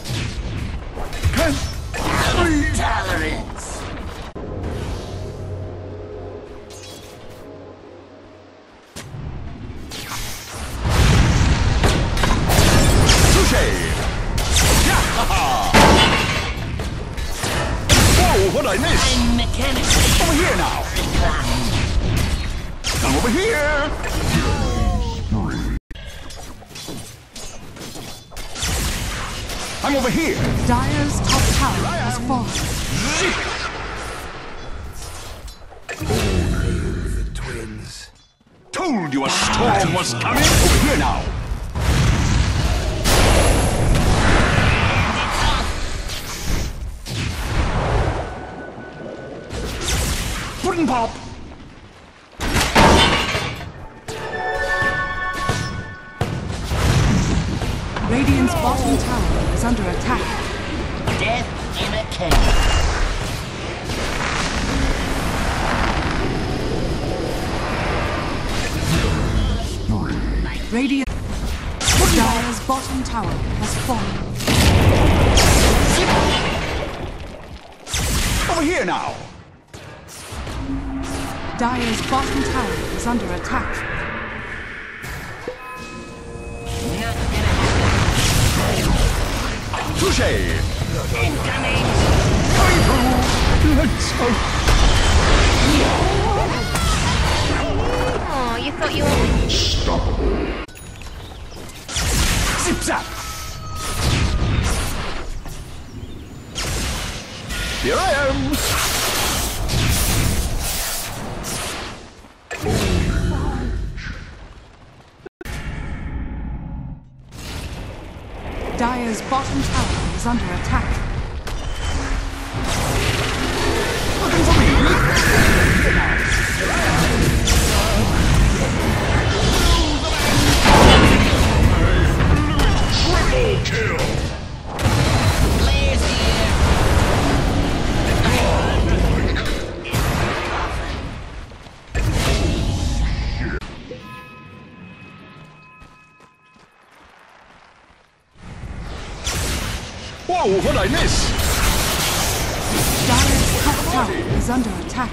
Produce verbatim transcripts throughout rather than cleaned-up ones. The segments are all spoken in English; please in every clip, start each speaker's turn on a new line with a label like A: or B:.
A: Tolerance.
B: Touché. Whoa, what'd I miss?
A: I'm mechanically
B: Over here now. Come over here. I'm over here.
C: Dire's top tower has fallen.
B: Oh, the twins. Told you a storm was coming. Over here now. Puddin' pop.
C: Radiant's bottom tower is under attack.
A: Death in a cave.
C: Radiant. Dire's bottom tower has fallen.
B: Over here now.
C: Dire's bottom tower is under attack.
B: Touché!
A: Incoming!
B: Coming through! Let's go!
D: Oh, you thought you were...
B: Stop! Zip zap! Here I am!
C: Dire's bottom tower is under attack.
B: Looking for me! Triple kill!
A: Blaze here!
B: Whoa, what'd I miss?
C: Dire's top tower is under attack.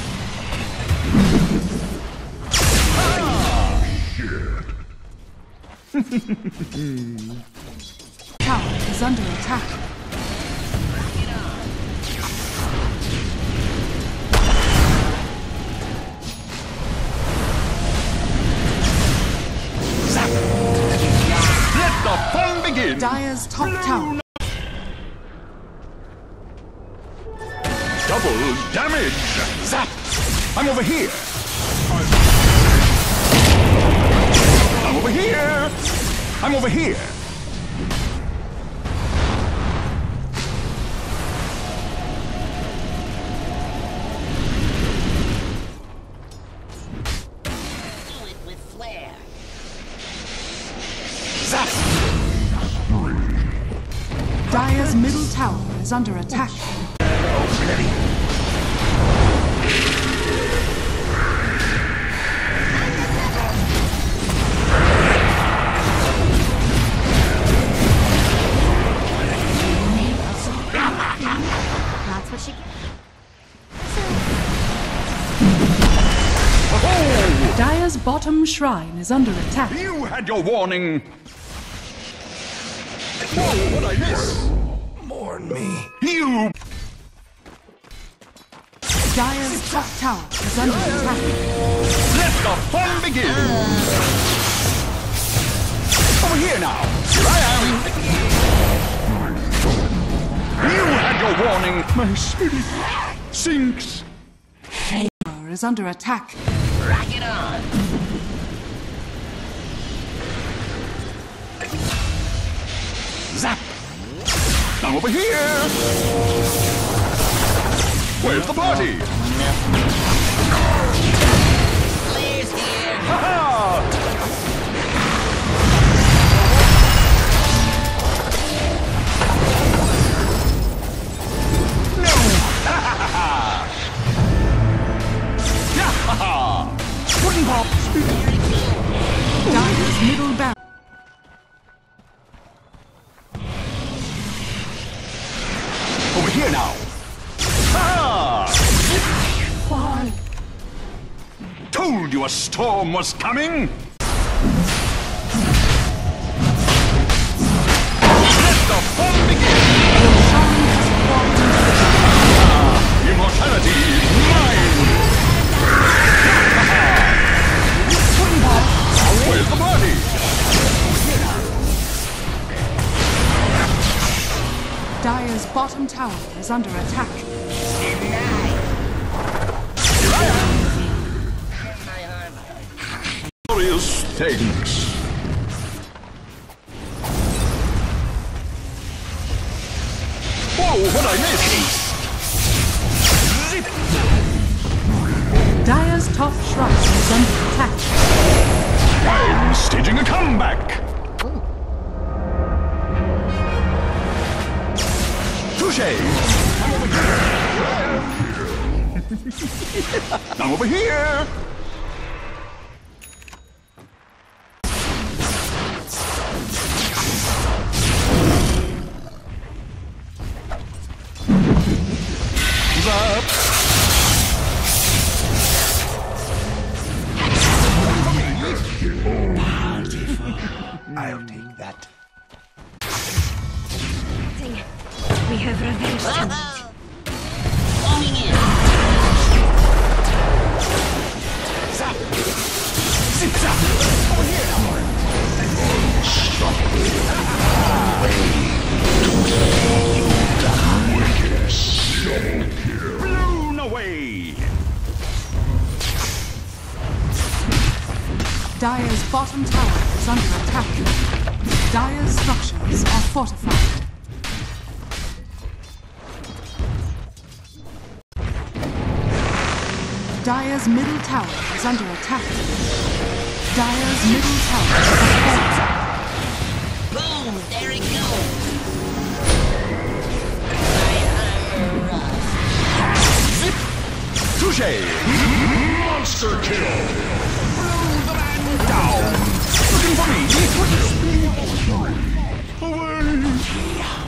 C: Tower is under attack.
B: Let the fun begin!
C: Dire's top tower.
B: Double damage! Zap! I'm over here! I'm over here! I'm over here!
A: Do it with flair.
B: Zap!
C: Dire's middle tower is under attack.
D: That's what she gets.
B: Oh!
C: Dire's bottom shrine is under attack.
B: You had your warning! Whoa, what'd I miss? Mourn me. You!
C: Dire's top tower is under attack.
B: Let the fun begin! Over here now! Here I am! You had your warning! My spirit sinks!
C: Tower is under attack.
A: Rock it on!
B: Zap! I'm over here! Where's the party?
A: Blaze here!
B: Ha ha! No! Ha ha ha! Ya ha ha! Puddin' pop!
C: Dire's middle barrel.
B: here now. Ah! Told you a storm was coming. Let the fun begin. Immortality is mine. Where's the body?
C: Dire's bottom tower is under attack.
B: Here I am. Glorious thanks. Whoa, what I missed? Zip.
C: Dire's top shrine is under attack.
B: I'm staging a comeback. Touché. Now over here. Up. I'll take that.
D: We have revenge tonight.
A: Coming in.
B: Zap. Zip zap. Over here now. Blown away.
C: Dire's bottom tower is under attack. Dire's structures are fortified. Dire's middle tower is under attack. Dire's middle tower is fortified.
A: Boom, there it goes.
B: Touché! Monster kill! Blow the man down! Looking for me? Away!